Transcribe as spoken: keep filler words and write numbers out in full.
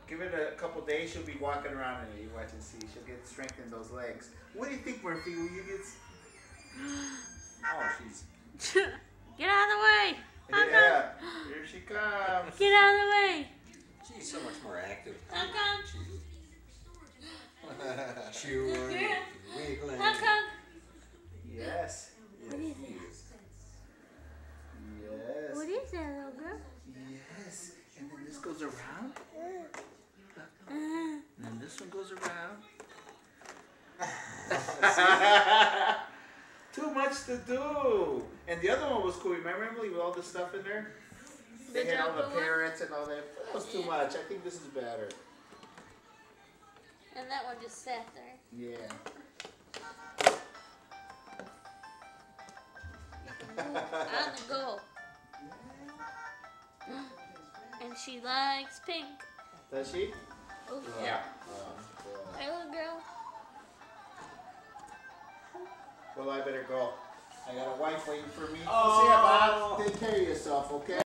Give it a couple days, she'll be walking around in it. You watch and see. She'll get strength in those legs. What do you think, Murphy? Will you get... Oh, she's... Get out of the way! How Yeah, here she comes. Get out of the way! She's so much more active. How come? Chewing, wiggling. How come? Yes. What is it? Yes. What is that, little girl? Yes. And then this goes around. Uh, And then this one goes around. Too much to do. And the other one was cool. Remember, Emily, with all the stuff in there? They The had all the jungle one? parrots and all that. That was too much. I think this is better. and that one just sat there. Yeah. On the go. And she likes pink. Does she? Oh, Yeah. Hey, little girl. Well, I better go. I got a wife waiting for me. Oh. See ya, Bob. Take care of yourself, okay?